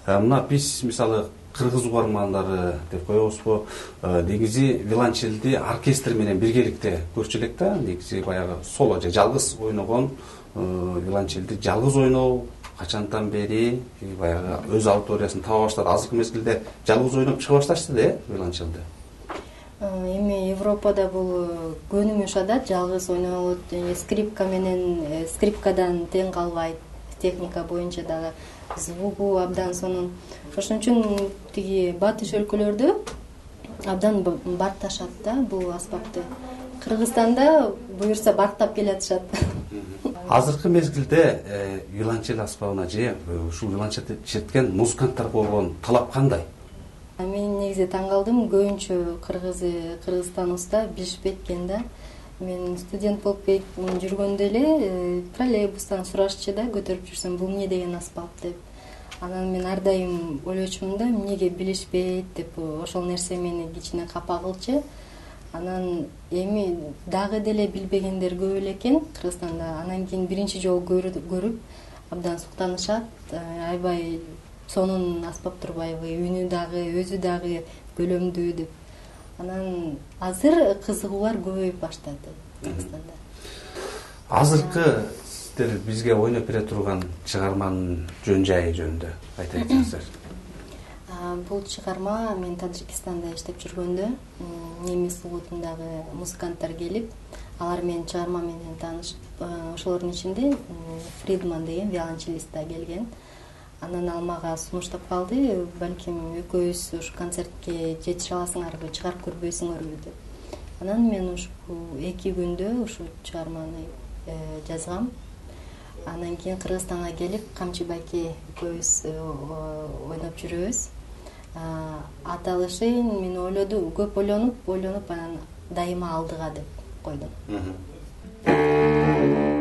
Мына биз мисалы кыргыз угармандары деп коебузбу, негизи виолончелди оркестр менен биргеликте көрчү элек да. Негизи баягы соло же жалгыз ойногон виолончелди жалгыз ойноо качантан бери баягы өз аудиториясын таба баштады. Азыркы мезгилде жалгыз ойноп чыга башташты да виолончелди. Эми Европада бул көнүмү ушадат, жалгыз ойнолот, скрипка менен скрипкадан тең калбайт. Техника боюнча дагы звугу абдан сонун. Ошон үчүн тиги батыш өлкөлөрдө абдан барташат да бул аспапты. Кыргызстанда буюрса бартап келатышат. Азыркы мезгилде виолончель аспабына же ушул виолончельди черткен музыканттарга болгон талап кандай? Мен негизи таң калдым, көбүнчө Кыргызстаныбызда билишпейт экен да. Мен студент болуп жүргөндө эле троллейбустан сурашчу да, көтөрүп жүрсөм, бул эмне деген аспап деп. Анан мен ар дайым ойлочумун да, эмнеге билишпейт деп, ошол нерсе мени кичине капа кылчу. Анан эми дагы деле билбегендер көп эле экен Кыргызстанда. Анан кийин биринчи жолу көрүп абдан суктанышат. Аябай сонун аспап турбайбы, үнү дагы, өзү дагы көлөмдүү деп. Анан азыр кызыгуулар көбөйүп баштады Кыргызстанда. Азыркы сиздер бизге ойноп бере турган чыгарманын жөн жайы жөнүндө айта кетсеңиздер. Бул чыгарма мен Таджикистанда иштеп жүргөндө немис улутундагы музыканттар келип, алар менин чыгарма менен таанышып, ошолордун ичинде Фридман деген виолончелист да келген. Анан ал мага сунуштап калды, балким экөөбүз ушу концертке жетише аласыңарбы, чыгарып көрбөйсүңөрбү деп. Анан мен ушул 2 күндө ушу чыгарманы жазгам. Анан кийин Кыргызстанга келип, Камчы байке экөөбүз ойноп жүрөбүз. Аталышын мен көп ойлонуп, анан дайыма алдыга деп койдум.